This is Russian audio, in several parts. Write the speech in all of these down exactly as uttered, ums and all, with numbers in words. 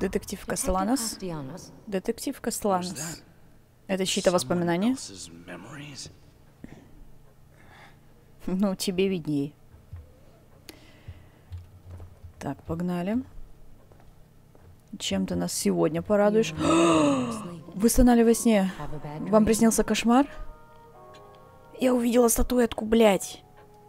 Детектив Кастеланос. Детектив Кастеланос. Это чьи-то воспоминания? Ну, тебе видней. Так, погнали. Чем ты нас сегодня порадуешь? Вы стонали во сне. Вам приснился кошмар? Я увидела статуэтку, блядь.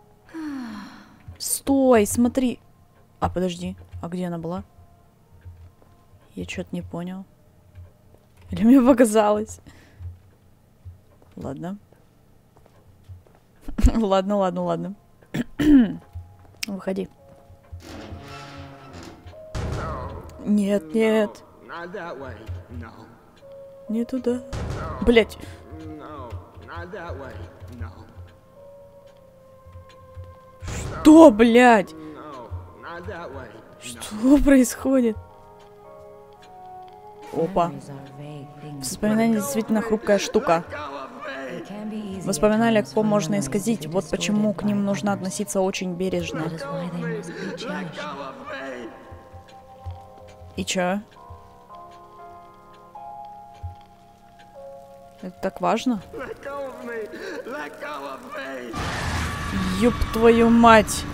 Стой, смотри. А, подожди. А где она была? Я что-то не понял. Или мне показалось? Ладно. Ладно, ладно, ладно. Выходи. Нет, нет. Не туда. Блять. Что, блядь? Что происходит? Опа. Воспоминания действительно хрупкая штука. Воспоминания легко можно исказить. Вот почему к ним нужно относиться очень бережно. И чё? Это так важно? Ёб твою мать!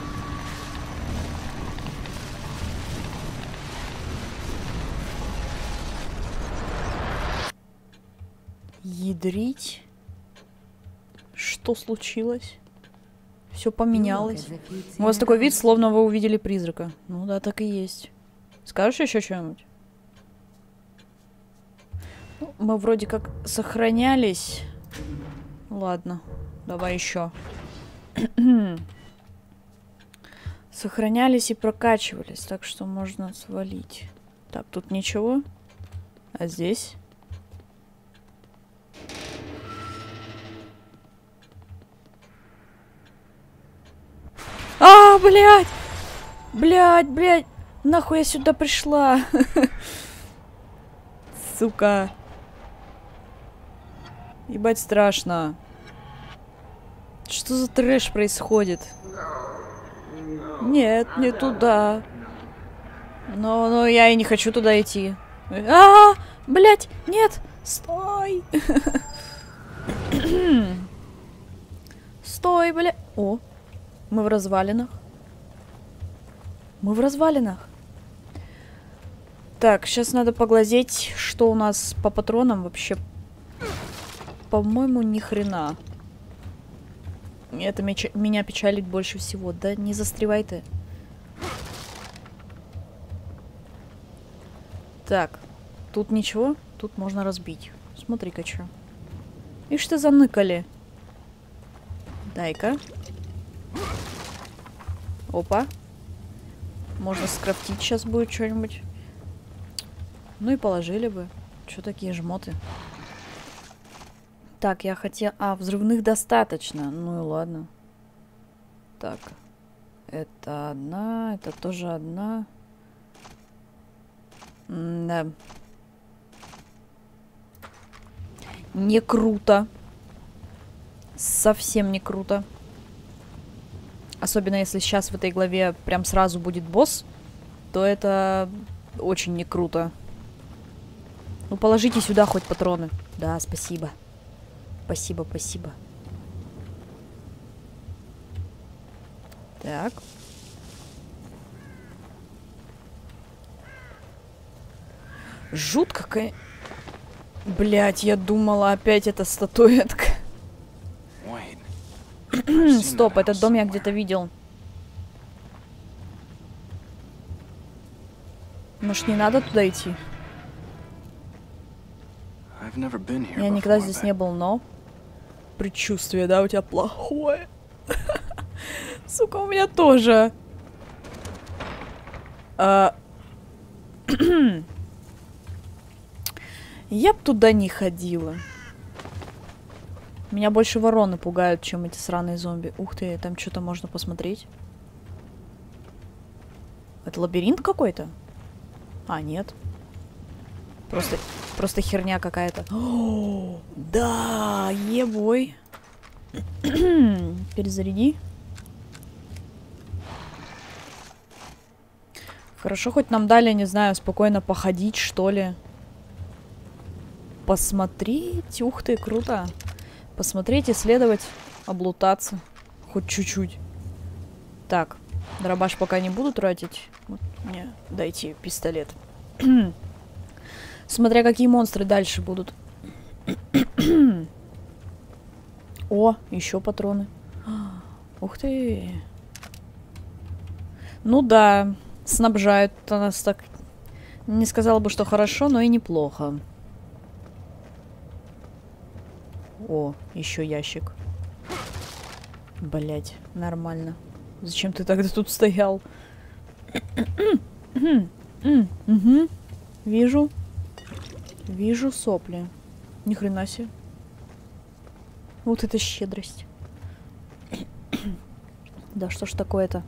Ядрить? Что случилось? Все поменялось. У вас такой вид, словно вы увидели призрака. Ну да, так и есть. Скажешь еще что-нибудь? Ну, мы вроде как сохранялись. Ладно, давай еще. Сохранялись и прокачивались, так что можно свалить. Так, тут ничего. А здесь? А, блядь! Блядь, блядь! Нахуй я сюда пришла? Сука. Ебать страшно. Что за трэш происходит? Нет, не туда. Но, но я и не хочу туда идти. А, -а, -а блядь, нет! Стой! Стой, блядь! О, мы в развалинах. Мы в развалинах. Так, сейчас надо поглазеть, что у нас по патронам вообще. По-моему, ни хрена. Это меня печалит больше всего. Да не застревай ты. Так, тут ничего. Тут можно разбить. Смотри-ка, что. Ишь ты заныкали. Дай-ка. Опа. Можно скрафтить сейчас будет что-нибудь. Ну и положили бы. Что такие жмоты? Так, я хотела... А, взрывных достаточно. Ну и ладно. Так. Это одна. Это тоже одна. М-да. Не круто. Совсем не круто. Особенно если сейчас в этой главе прям сразу будет босс, то это очень не круто. Ну положите сюда хоть патроны. Да, спасибо. Спасибо, спасибо. Так. Жутко какая... Блять, я думала опять эта статуэтка. Стоп, этот дом я где-то видел. Может, не надо туда идти? Я никогда здесь не был, но... Предчувствие, да, у тебя плохое. Сука, у меня тоже. А... Я б туда не ходила. Меня больше вороны пугают, чем эти сраные зомби. Ух ты, там что-то можно посмотреть. Это лабиринт какой-то? А, нет. Просто, просто херня какая-то. Да, ебой. Перезаряди. Хорошо, хоть нам дали, не знаю, спокойно походить, что ли. Посмотреть. Ух ты, круто. Посмотреть, исследовать, облутаться. Хоть чуть-чуть. Так, дробаш пока не буду тратить. Вот мне дайте пистолет. Смотря какие монстры дальше будут. О, еще патроны. Ух ты. Ну да, снабжают нас так. Не сказала бы, что хорошо, но и неплохо. О, еще ящик. Блять, нормально. Зачем ты тогда тут стоял? Угу. Вижу. Вижу сопли. Ни хрена себе. Вот это щедрость. Да что ж такое-то?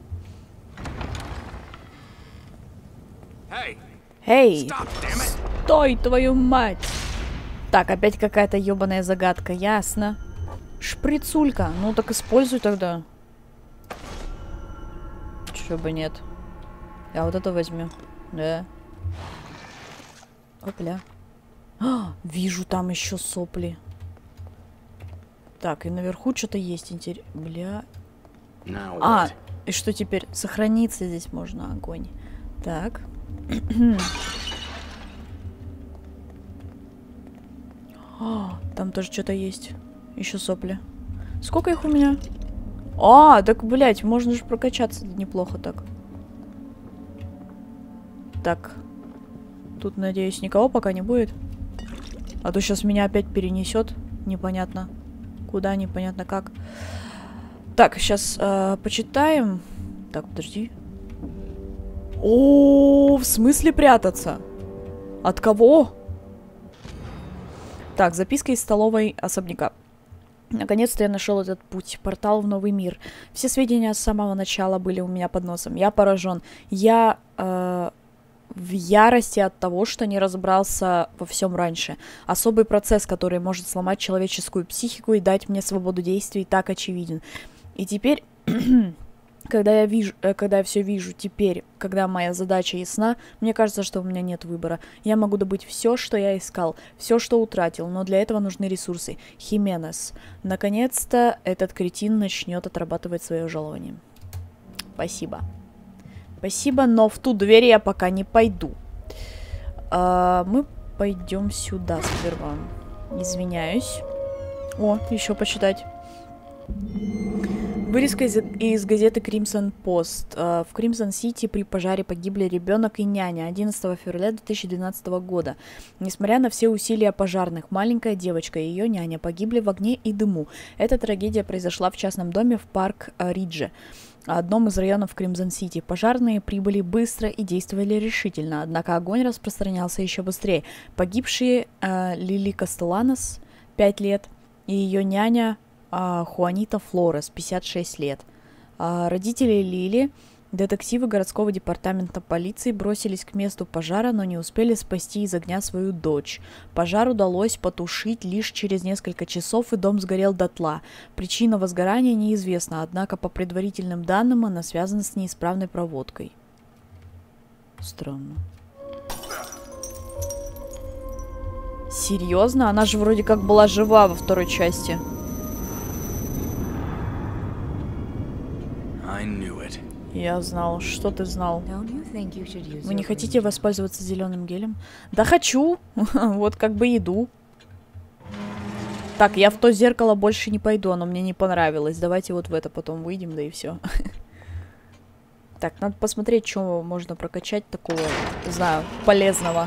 Эй! Стой, твою мать! Так, опять какая-то ебаная загадка. Ясно. Шприцулька. Ну так используй тогда. Чё бы нет. Я вот это возьму. Да. Опля. А, вижу там еще сопли. Так, и наверху что-то есть интересно. Бля. А, и что теперь? Сохраниться здесь можно. Огонь. Так. О, там тоже что-то есть. Еще сопли. Сколько их у меня? А, так, блядь, можно же прокачаться неплохо так. Так. Тут, надеюсь, никого пока не будет. А то сейчас меня опять перенесет. Непонятно. Куда, непонятно как. Так, сейчас э, почитаем. Так, подожди. О, в смысле прятаться? От кого? Так, записка из столовой особняка. Наконец-то я нашел этот путь. Портал в новый мир. Все сведения с самого начала были у меня под носом. Я поражен. Я э, в ярости от того, что не разобрался во всем раньше. Особый процесс, который может сломать человеческую психику и дать мне свободу действий, так очевиден. И теперь... Когда я вижу, э, когда я все вижу теперь, когда моя задача ясна, мне кажется, что у меня нет выбора. Я могу добыть все, что я искал, все, что утратил, но для этого нужны ресурсы. Хименес. Наконец-то этот кретин начнет отрабатывать свое жалование. Спасибо. Спасибо, но в ту дверь я пока не пойду. А, мы пойдем сюда сперва. Извиняюсь. О, еще почитать. Вырезка из, из газеты Crimson Post. Uh, в Кримсон-Сити при пожаре погибли ребенок и няня одиннадцатого февраля две тысячи двенадцатого года. Несмотря на все усилия пожарных, маленькая девочка и ее няня погибли в огне и дыму. Эта трагедия произошла в частном доме в Парк-Ридже, одном из районов Кримсон-Сити. Пожарные прибыли быстро и действовали решительно, однако огонь распространялся еще быстрее. Погибшие uh, Лили Кастеланос, пять лет, и ее няня Uh, Хуанита Флорес, пятьдесят шесть лет. Uh, родители Лили, детективы городского департамента полиции, бросились к месту пожара, но не успели спасти из огня свою дочь. Пожар удалось потушить лишь через несколько часов, и дом сгорел дотла. Причина возгорания неизвестна, однако по предварительным данным она связана с неисправной проводкой. Странно. Серьезно? Она же вроде как была жива во второй части. Я знал. Что ты знал? Вы не хотите воспользоваться зеленым гелем? Да хочу. Вот как бы иду. Так, я в то зеркало больше не пойду. Оно мне не понравилось. Давайте вот в это потом выйдем, да и все. Так, надо посмотреть, что можно прокачать такого, не знаю, полезного.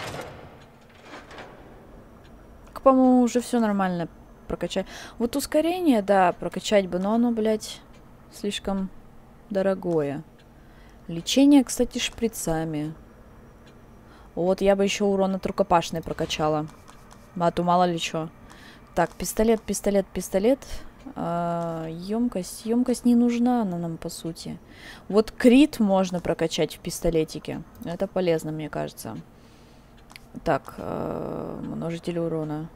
По-моему, уже все нормально прокачать. Вот ускорение, да, прокачать бы, но оно, блядь, слишком... дорогое. Лечение, кстати, шприцами. Вот, я бы еще урон от рукопашной прокачала. А то мало ли что. Так, пистолет, пистолет, пистолет. А, емкость. Емкость не нужна она нам, по сути. Вот крит можно прокачать в пистолетике. Это полезно, мне кажется. Так, а, множитель урона.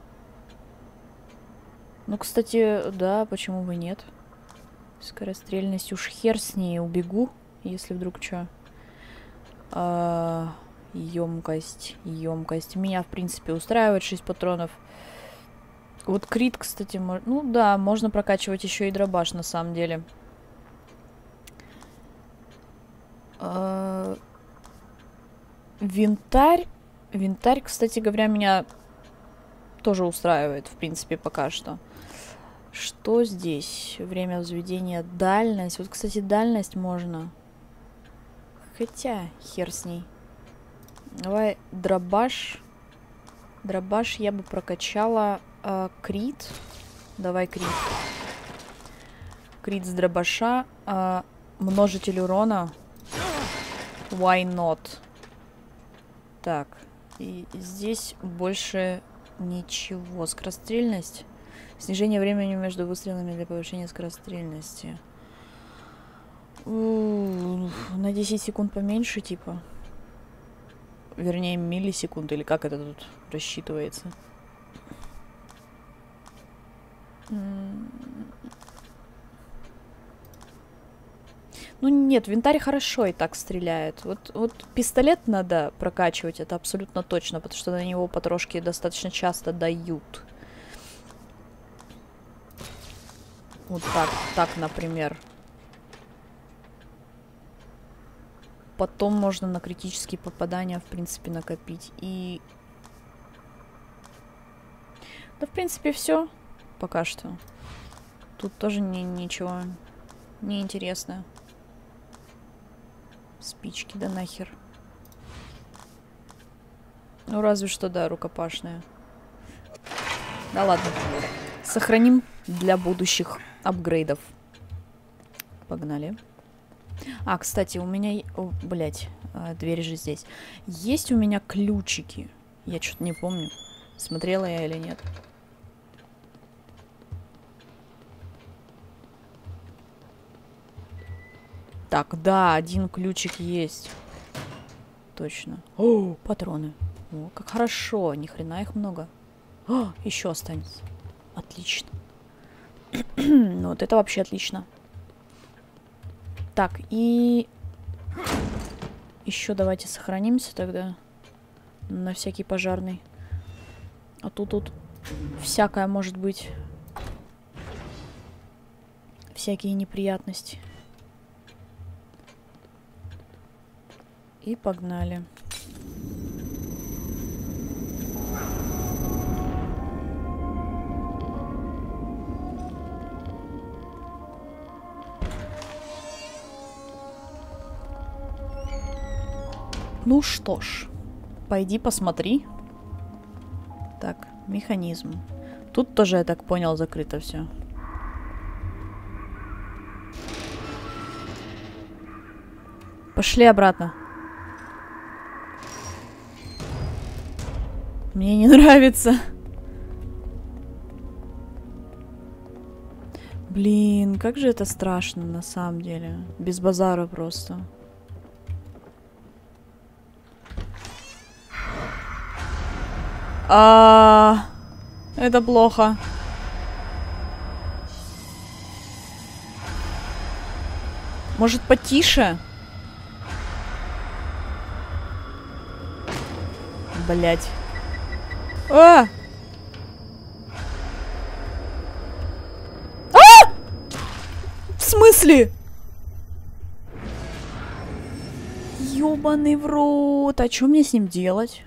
Ну, кстати, да, почему бы нет? Скорострельность, уж хер с ней, убегу, если вдруг что. А, емкость, емкость. Меня, в принципе, устраивает шесть патронов. Вот крит, кстати, мож... ну да, можно прокачивать еще и дробаш, на самом деле. А... Винтарь. Винтарь, кстати говоря, меня тоже устраивает, в принципе, пока что. Что здесь? Время взведения, дальность. Вот, кстати, дальность можно. Хотя, хер с ней. Давай дробаш. Дробаш я бы прокачала. А, крит. Давай крит. Крит с дробаша. А, множитель урона. Why not? Так. И здесь больше ничего. Скорострельность. Снижение времени между выстрелами для повышения скорострельности. У-у-у, на десять секунд поменьше, типа. Вернее, миллисекунд, или как это тут рассчитывается. Ну нет, винтарь хорошо и так стреляет. Вот, вот пистолет надо прокачивать, это абсолютно точно, потому что на него потрошки достаточно часто дают. Вот так, так, например. Потом можно на критические попадания, в принципе, накопить. И... Да, в принципе, все. Пока что. Тут тоже не, ничего неинтересное. Спички, да нахер. Ну, разве что, да, рукопашная. Да ладно. Сохраним для будущих апгрейдов. Погнали. А, кстати, у меня... О, блядь, дверь же здесь. Есть у меня ключики. Я что-то не помню, смотрела я или нет. Так, да, один ключик есть. Точно. О, патроны. О, как хорошо. Ни хрена их много. О, еще останется. Отлично. Ну, вот это вообще отлично. Так, и... Еще давайте сохранимся тогда. На всякий пожарный. А тут тут всякое может быть. Всякие неприятности. И погнали. Ну что ж, пойди посмотри. Так, механизм. Тут тоже, я так понял, закрыто все. Пошли обратно. Мне не нравится. Блин, как же это страшно на самом деле. Без базара просто. А, это плохо. Может, потише? Блять. А! А! В смысле? Ёбаный в рот. А что мне с ним делать?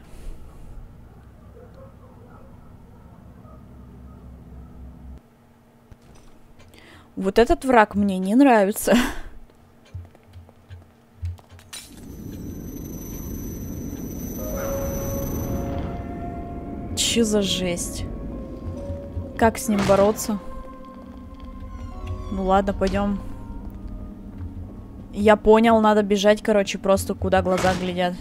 Вот этот враг мне не нравится. Че за жесть? Как с ним бороться? Ну ладно, пойдем. Я понял, надо бежать, короче, просто куда глаза глядят.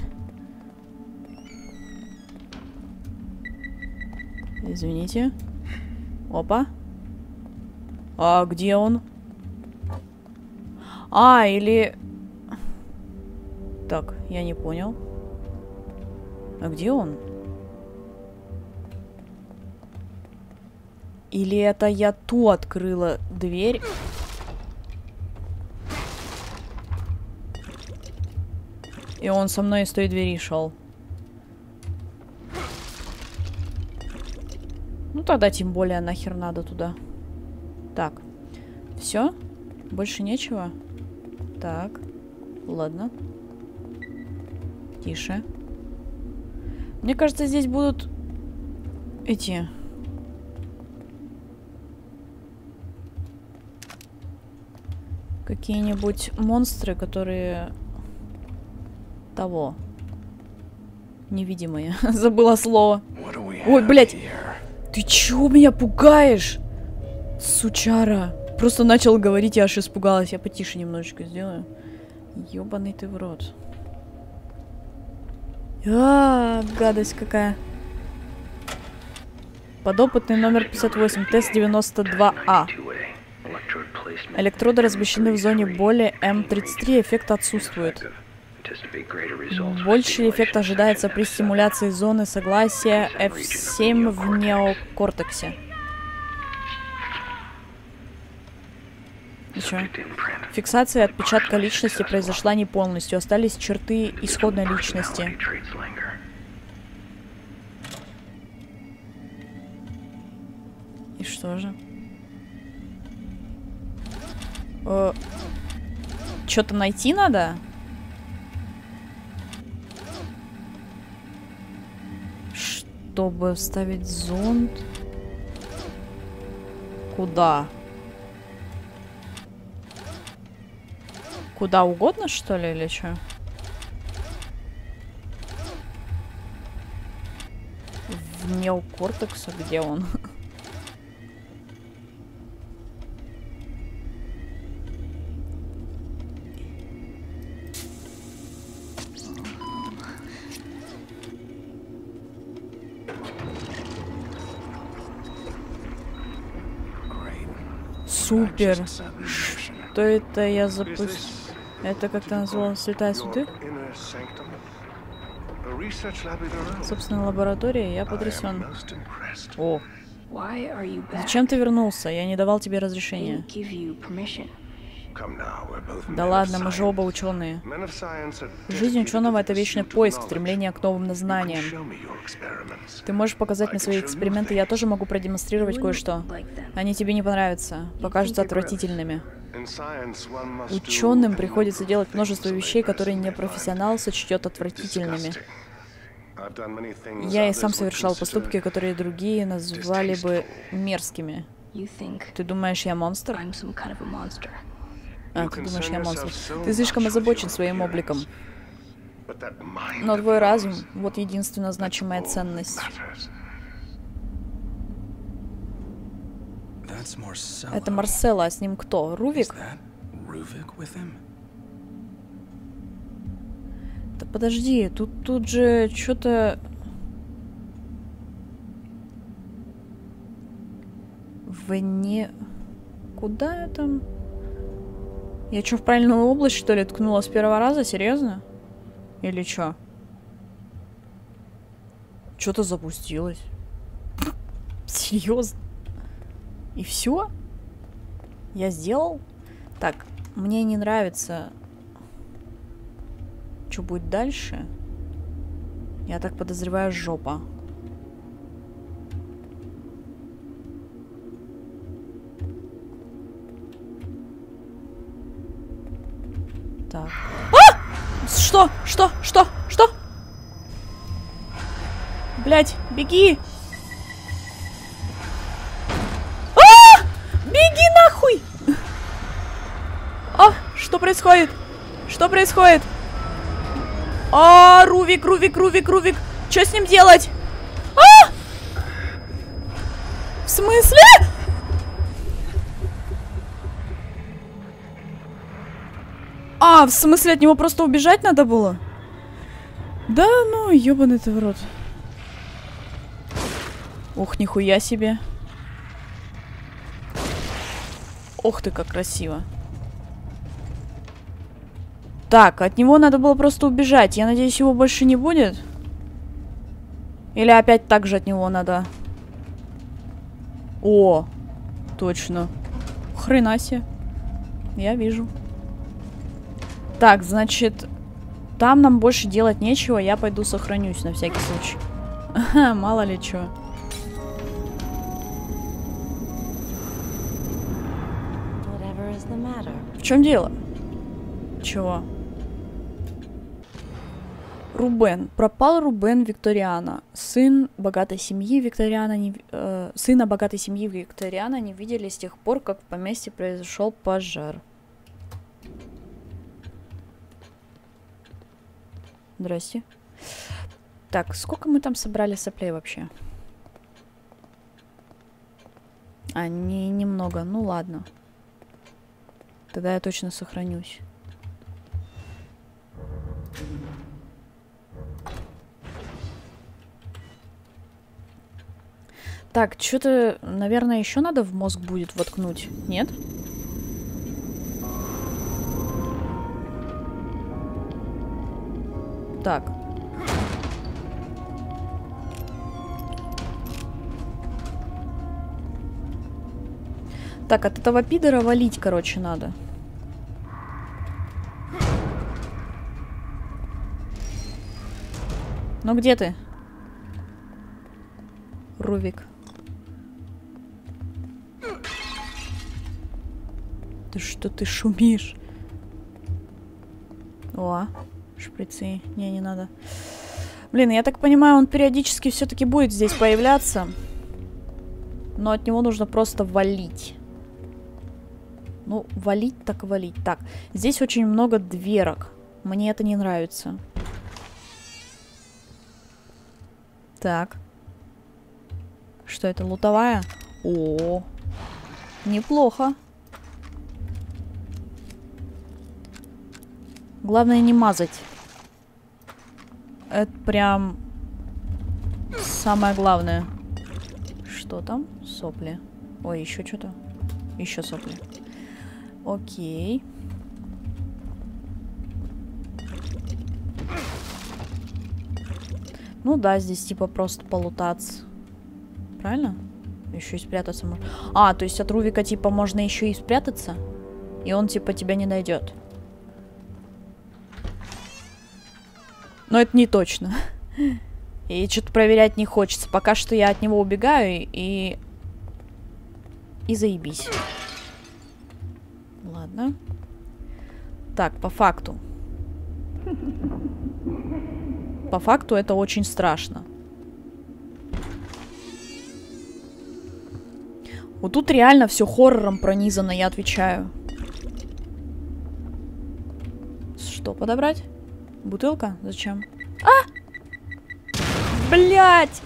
Извините. Опа. А где он? А, или... Так, я не понял. А где он? Или это я ту открыла дверь? И он со мной из той двери шел. Ну тогда тем более нахер надо туда. Так. Все? Больше нечего? Так. Ладно. Тише. Мне кажется, здесь будут эти... Какие-нибудь монстры, которые... Того. Невидимые. Забыла слово. Ой, блядь. Ты чё меня пугаешь? Сучара. Просто начал говорить, я аж испугалась. Я потише немножечко сделаю. Ёбаный ты в рот. А, гадость какая. Подопытный номер пятьдесят восемь, тест девяносто два А. Электроды размещены в зоне боли М тридцать три, эффект отсутствует. Больший эффект ожидается при стимуляции зоны согласия эф семь в неокортексе. И чё? Фиксация отпечатка личности произошла не полностью. Остались черты исходной личности. И что же? Э, Что-то найти надо? Чтобы вставить зонд? Куда? Куда угодно, что ли, или что? В неокортекса, где он? Супер. Что это я запустил? Это как-то называлось «Святая святых»? Собственно, лаборатория, я потрясен. О. Зачем ты вернулся? Я не давал тебе разрешения. Да ладно, мы же оба ученые. Жизнь ученого — это вечный поиск, стремление к новым знаниям. Ты можешь показать мне свои эксперименты, я тоже могу продемонстрировать кое-что. Они тебе не понравятся, покажутся отвратительными. Ученым приходится делать множество вещей, которые непрофессионал сочтет отвратительными. Я и сам совершал поступки, которые другие назвали бы мерзкими. Ты думаешь, я монстр? А, ты думаешь, я монстр. Ты слишком озабочен своим обликом. Но твой разум — вот единственная значимая ценность. Это Марсело, а с ним кто? Рувик? Да подожди, тут, тут же что-то... Вне... Куда я там? Я что, в правильную область, что ли, ткнула с первого раза? Серьезно? Или что? Что-то запустилось. Серьезно? И все? Я сделал? Так, мне не нравится. Что будет дальше? Я так подозреваю, жопа. Так. А! Что? Что? Что? Что? Блять, беги! А! Беги нахуй! А, что происходит? Что происходит? А, Рувик, Рувик, Рувик, Рувик. Что с ним делать? А! В смысле? А, в смысле, от него просто убежать надо было? Да, ну, ёбаный ты в рот. Ух, нихуя себе. Ох ты, как красиво. Так, от него надо было просто убежать. Я надеюсь, его больше не будет? Или опять так же от него надо? О, точно. Хрена себе. Я вижу. Так, значит... там нам больше делать нечего, я пойду сохранюсь на всякий случай. Ага, мало ли чё. В чем дело? Чего? Рубен. Пропал Рубен Викториана. Сын богатой семьи Викториана не, э, сына богатой семьи Викториана не видели с тех пор, как в поместье произошел пожар. Здрасте. Так, сколько мы там собрали соплей вообще? А, не, немного. Ну ладно. Тогда я точно сохранюсь. Так, что-то, наверное, еще надо в мозг будет воткнуть. Нет? Так. Так, от этого пидора валить, короче, надо. Ну где ты? Рувик. Да что ты шумишь? О, шприцы. Не, не надо. Блин, я так понимаю, он периодически все-таки будет здесь появляться. Но от него нужно просто валить. Ну, валить так валить. Так, здесь очень много дверок. Мне это не нравится. Так. Что это, лутовая? О, неплохо. Главное не мазать. Это прям самое главное. Что там? Сопли. Ой, еще что-то. Еще сопли. Окей. Ну да, здесь типа просто полутаться. Правильно? Еще и спрятаться можно. А, то есть от Рувика типа можно еще и спрятаться? И он типа тебя не найдет. Но это не точно. И что-то проверять не хочется. Пока что я от него убегаю и... И заебись. Ладно. Так, по факту. По факту это очень страшно. Вот тут реально все хоррором пронизано, я отвечаю. Что подобрать? Бутылка? Зачем? А! Блять!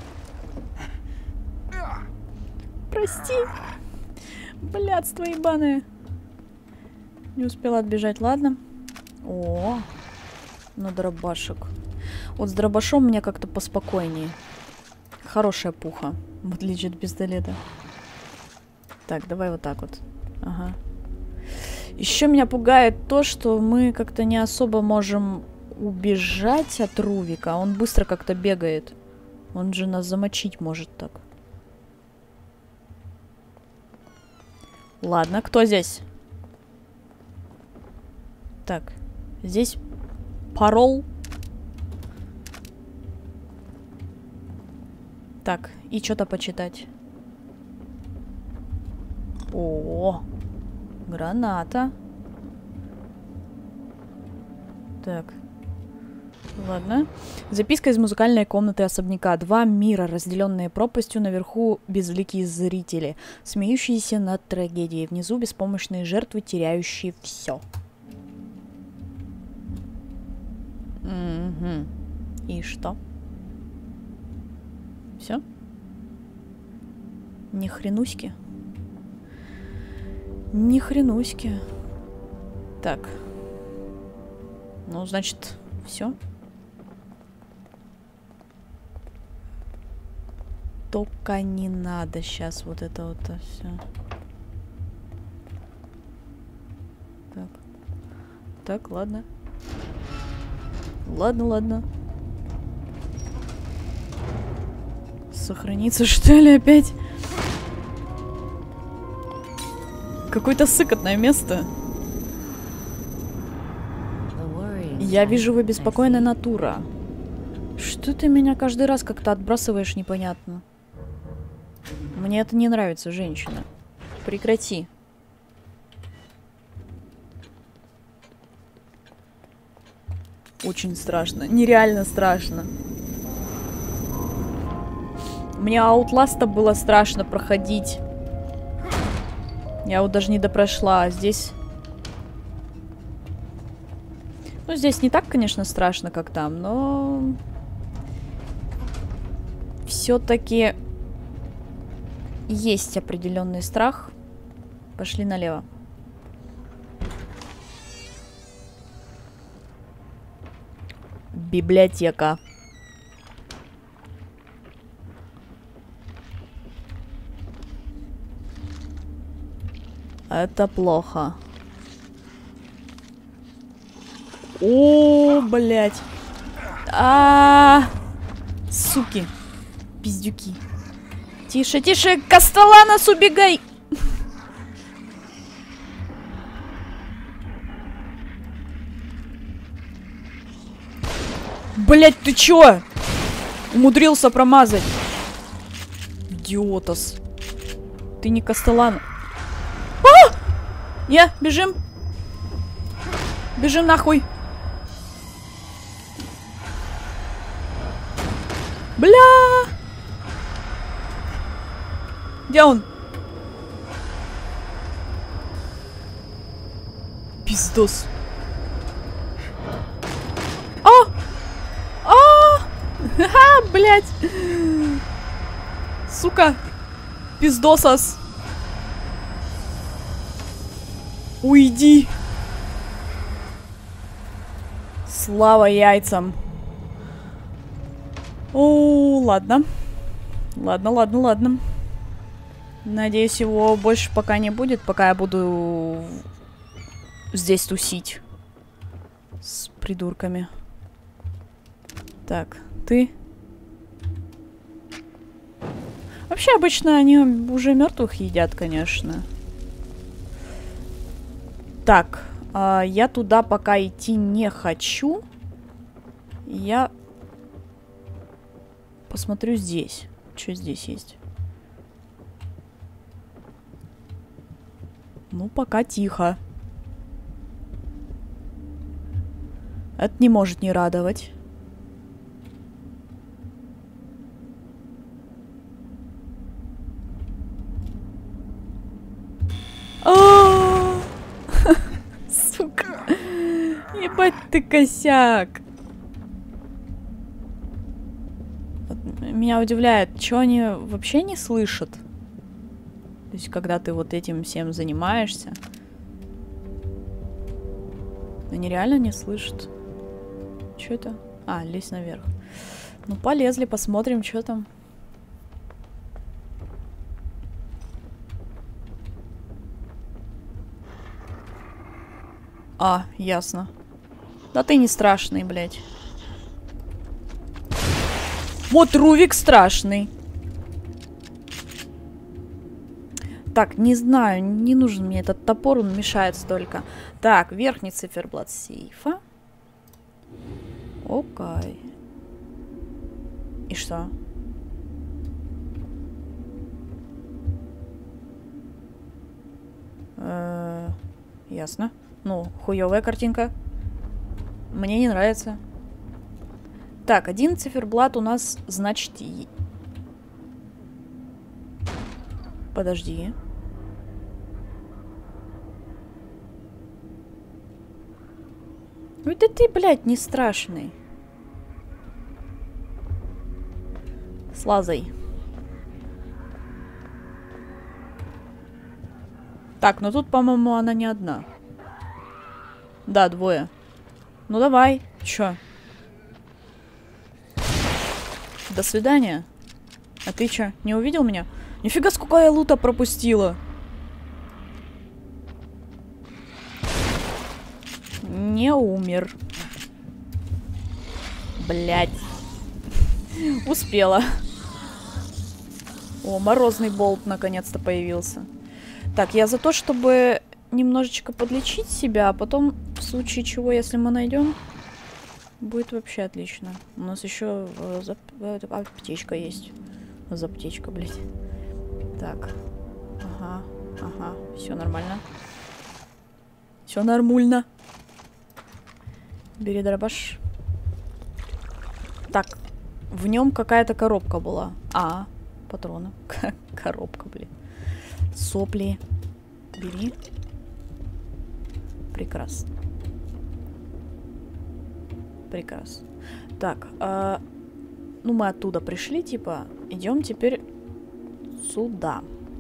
Прости. Блядство ебаное. Не успела отбежать, ладно. О, на дробашек. Вот с дробашом мне как-то поспокойнее. Хорошая пуха, в отличие от пистолета. Так, давай вот так вот. Ага. Еще меня пугает то, что мы как-то не особо можем убежать от Рувика. Он быстро как-то бегает. Он же нас замочить может так. Ладно, кто здесь? Так, здесь парол. Так, и что-то почитать. О, граната. Так. Ладно. Записка из музыкальной комнаты особняка. Два мира, разделенные пропастью, наверху безликие зрители, смеющиеся над трагедией. Внизу беспомощные жертвы, теряющие все. Угу. И что? Все? Ни хренуськи. Ни хренуськи. Так. Ну, значит, все. Только не надо сейчас вот это вот все. Так. Так, ладно. Ладно, ладно. Сохраниться, что ли, опять? Какое-то сыкотное место. Я вижу, вы беспокойная натура. Что ты меня каждый раз как-то отбрасываешь непонятно? Мне это не нравится, женщина. Прекрати. Очень страшно. Нереально страшно. Мне Outlast'а было страшно проходить. Я вот даже не допрошла. А здесь... Ну, здесь не так, конечно, страшно, как там, но... Все-таки есть определенный страх. Пошли налево. Библиотека. Это плохо. О, блядь. А, -а, а суки. Пиздюки. Тише, тише, Кастеланос, убегай. Блять, ты чё? Умудрился промазать. Идиотос. Ты не Кастелан. А! Не, бежим. Бежим нахуй. Бля! Где он? Пиздос. А! А! Ха-ха, блядь. Сука. Пиздосос. Уйди. Слава яйцам. О, ладно. Ладно, ладно, ладно. Надеюсь, его больше пока не будет, пока я буду здесь тусить. С придурками. Так, ты? Вообще, обычно они уже мертвых едят, конечно. Так, а, я туда пока идти не хочу. Я посмотрю здесь. Что здесь есть? Ну, пока тихо. Это не может не радовать. А-а-а! Сука. Ебать ты косяк. Меня удивляет, что они вообще не слышат. То есть, когда ты вот этим всем занимаешься, они реально не слышат. Что это? А, лезть наверх. Ну, полезли, посмотрим, что там. А, ясно. Да ты не страшный, блядь. Вот Рувик страшный. Так, не знаю, не нужен мне этот топор, он мешает столько. Так, верхний циферблат сейфа. Окей. И что? Э-э, ясно. Ну, хуёвая картинка. Мне не нравится. Так, один циферблат у нас, значит... И... Подожди. Ой, да ты, блядь, не страшный. Слазай. Так, ну тут, по-моему, она не одна. Да, двое. Ну давай. Чё? До свидания. А ты чё, не увидел меня? Нифига, сколько я лута пропустила. Не умер. Блядь. Успела. О, морозный болт наконец-то появился. Так, я за то, чтобы немножечко подлечить себя, а потом, в случае чего, если мы найдем... будет вообще отлично. У нас еще э, зап... э, аптечка есть. Заптечка, блядь. Так. Ага, ага. Все нормально. Все нормально. Бери дробаш. Так. В нем какая-то коробка была. А, патроны. Коробка, блин. Сопли. Бери. Прекрасно. Прекрасно. Так, а, ну мы оттуда пришли, типа, идем теперь сюда.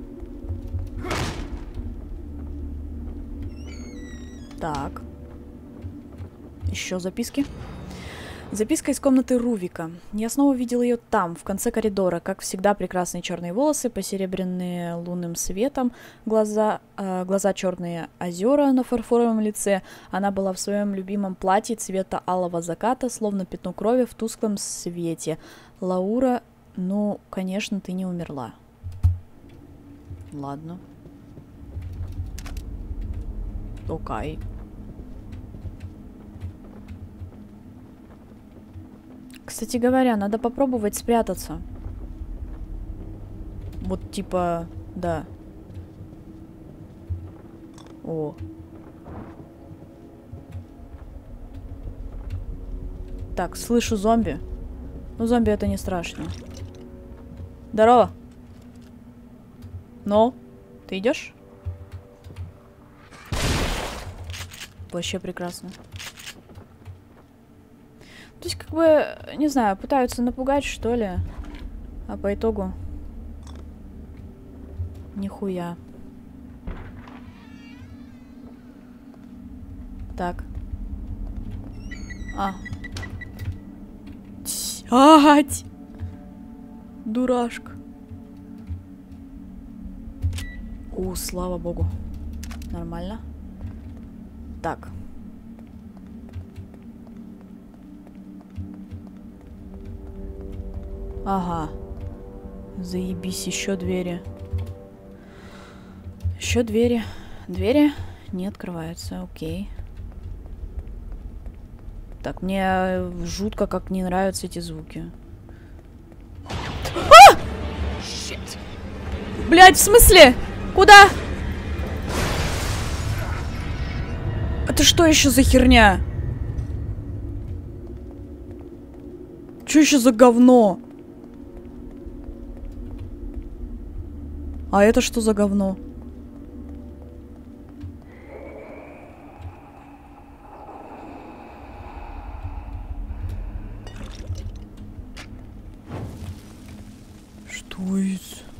Так. Еще записки. Записка из комнаты Рувика. Я снова видел ее там, в конце коридора. Как всегда, прекрасные черные волосы, посеребренные лунным светом, глаза, э, глаза черные озера на фарфоровом лице. Она была в своем любимом платье цвета алого заката, словно пятно крови в тусклом свете. Лаура, ну, конечно, ты не умерла. Ладно. Окей. Кстати говоря, надо попробовать спрятаться. Вот типа, да. О. Так, слышу зомби. Ну, зомби это не страшно. Здорово. Ну, ты идешь? Вообще прекрасно. То есть, как бы, не знаю, пытаются напугать, что ли. А по итогу... Нихуя. Так. А. Тять! Дурашка. О, слава богу. Нормально. Так. Ага. Заебись, еще двери. Еще двери. Двери не открываются, окей. Так, мне жутко как не нравятся эти звуки. А! Блядь, в смысле? Куда? Это что еще за херня? Что еще за говно? А это что за говно? Что это?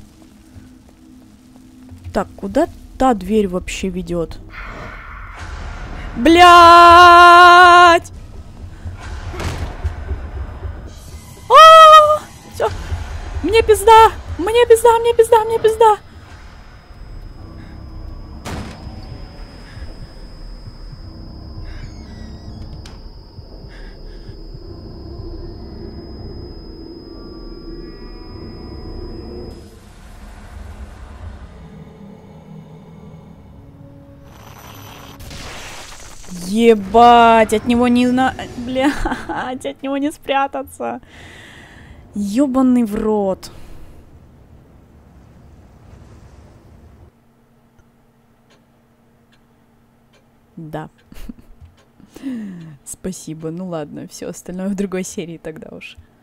Так, куда та дверь вообще ведет? Блять! Все. Мне пизда! Мне пизда, мне пизда, мне пизда! Ебать, от него не на... Блядь, от него не спрятаться. Ёбаный в рот. Да. Спасибо. Ну ладно, все остальное в другой серии тогда уж.